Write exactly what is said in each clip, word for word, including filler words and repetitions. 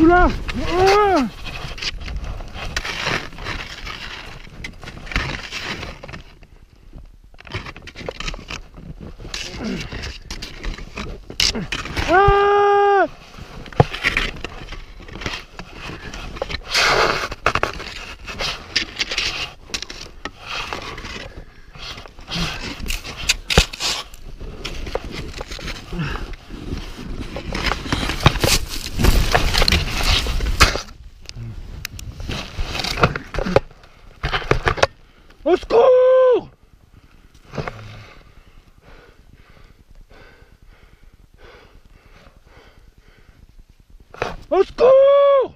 Oula. Oh. Ah. Au secours! Au secours!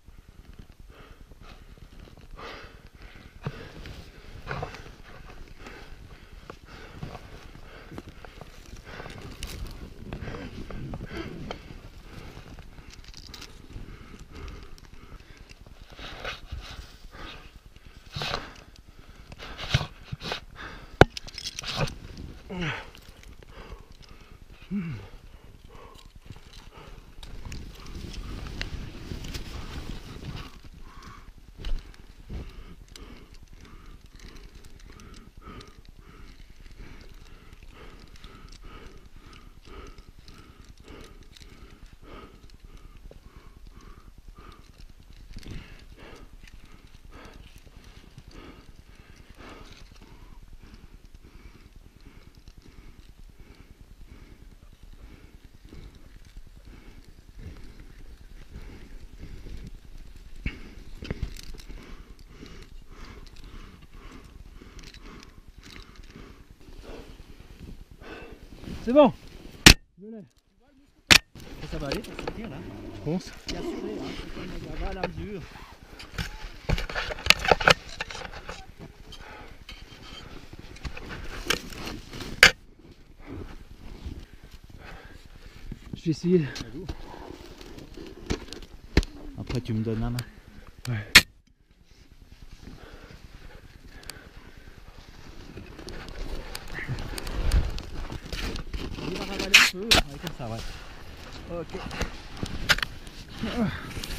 C'est bon. Je l'ai. Ça va aller, ça se tient là. Je pense. Bien sûr, hein, ça va à la mesure. Je vais essayer. Après tu me donnes la main. Ouais. Il va ravaler un peu, ouais, comme ça, ouais. Ok.